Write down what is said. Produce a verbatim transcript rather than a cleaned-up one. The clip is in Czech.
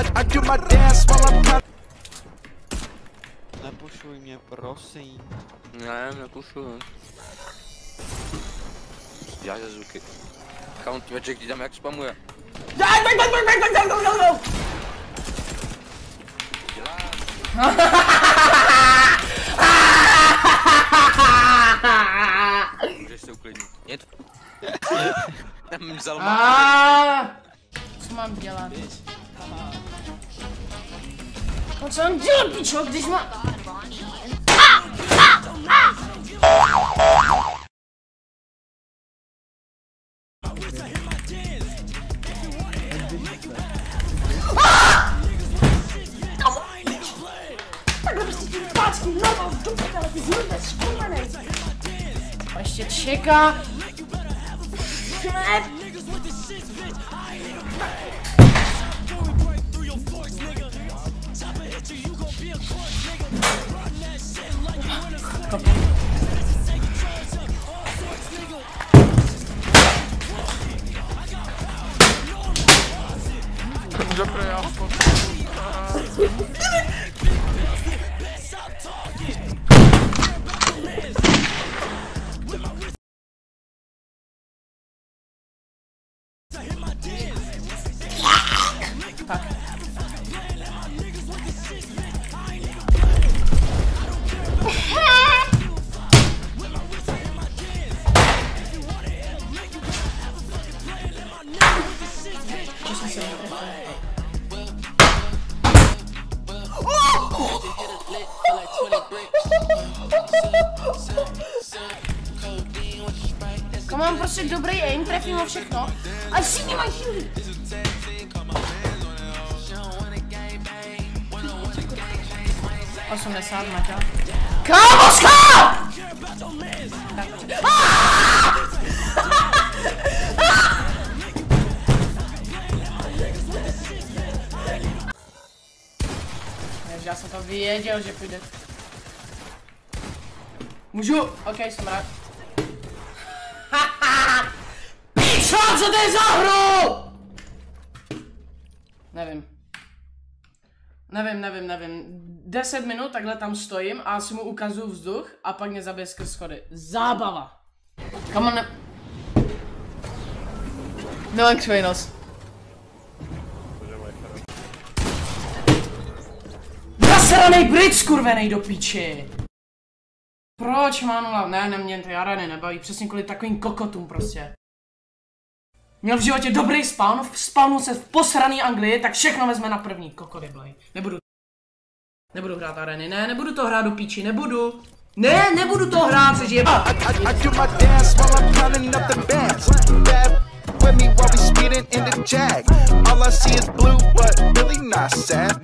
I do my dance while I'm trying. Nepušuj mě, prosím. Ne, nepušuj. Já ze zvuky. Count Magic, ti tam jak spamuje. Můžeš se uklidnit. Je to... Tam vzal má. Co mám dělat? No co mám dělat, pičo, když má... A ještě čeká. Dobré, já tak. Mám prostě dobrý aim, trefím ho všechno. A všichni mají shieldy. osmdesát, Maťa. Kámoška! Ježiš, já jsem to věděl, že půjde. Můžu? Ok, jsem rád. Pičo, co to je za hru? Nevím. Nevím, nevím, nevím. deset minut takhle tam stojím a si mu ukazuju vzduch a pak mě zabije skrz schody. Zábava. Come on. Milan Křvejnos. Zasranej bridge, kurvenej do píči. Proč má nula? Ne, ne, mě ty areny nebaví, přesně kvůli takovým kokotům prostě. Měl v životě dobrý spawn, spawnul se v posraný Anglii, tak všechno vezme na první, kokody blej. Nebudu. Nebudu hrát areny, ne, nebudu to hrát do píči, nebudu. Ne, nebudu to hrát, což je... With me while we speeding in the Jag. All I see is blue, but really not sad.